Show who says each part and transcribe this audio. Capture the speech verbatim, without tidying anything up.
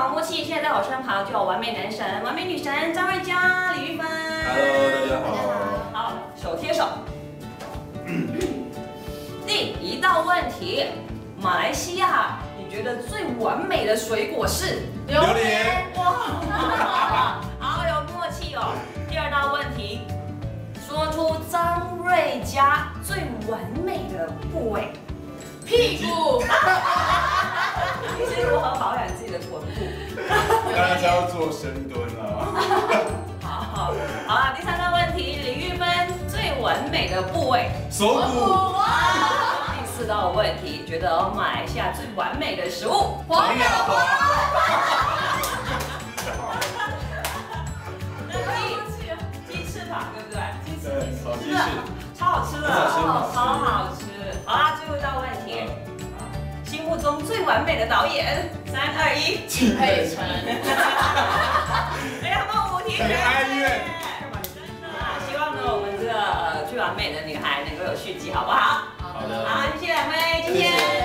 Speaker 1: 好默契。现在在我身旁就有完美男神、完美女神张瑞佳、李玉芬。
Speaker 2: Hello， 大家好。
Speaker 1: 好，手贴手。第一道问题，马来西亚，你觉得最完美的水果是？
Speaker 2: 榴莲。
Speaker 1: 哇，好有默契哦。第二道问题，说出张瑞佳最完美的部位。屁股。你是如何保养自己的臀部？
Speaker 2: 当然是要做深蹲了。
Speaker 1: 好好好啦，第三道问题，李玉芬最完美的部位。
Speaker 2: 手骨。
Speaker 1: 第四道问题，觉得马来西亚最完美的食物。
Speaker 2: 黄芽花。
Speaker 1: 鸡翅膀对不对？鸡翅，
Speaker 2: 对，炒鸡翅，
Speaker 1: 超好吃的，超好吃。好啦，最后一道问题，心目中最完美的导演，三二一，
Speaker 2: 金佩川。
Speaker 1: 哎呀，梦舞提
Speaker 2: 很哀怨。
Speaker 1: 希望呢，我们这个呃最完美的女孩能够有续集，好不好？
Speaker 2: 好的。
Speaker 1: 好，谢谢两位，今天。